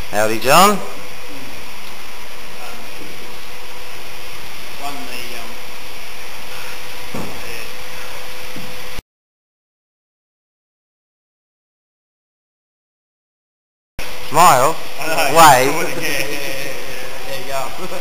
Howdy, John. Smile. Wave. There you go.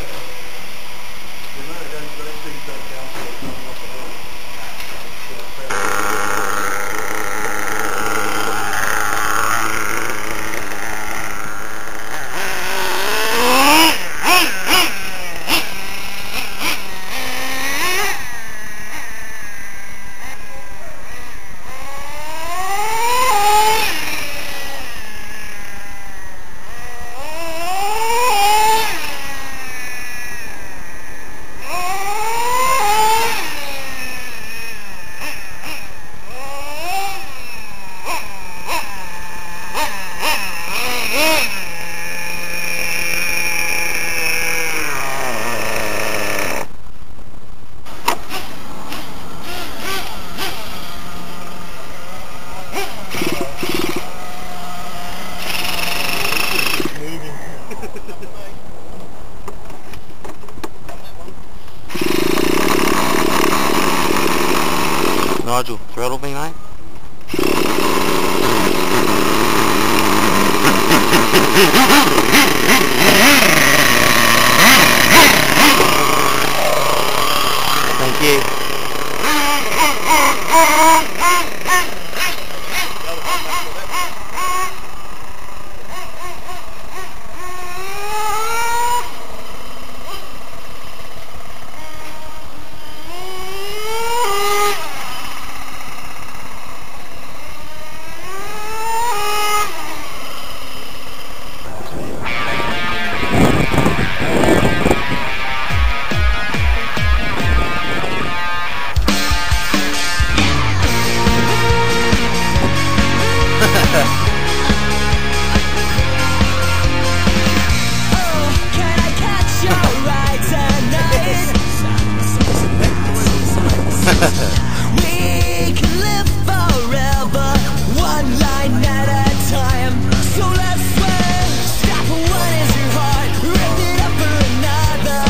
Nigel, throttle me, mate. Thank you. We can live forever, one line at a time. So let's swim, stop for one is your heart, rip it up for another.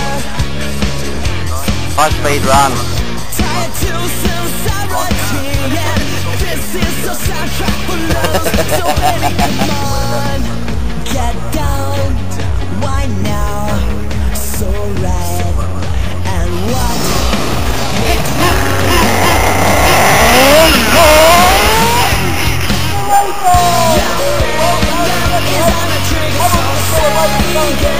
High speed run. Tired to sincerity, and this is the soundtrack for love. So baby, come on, get down. Why now? So right, and what? Is on a trigger, so say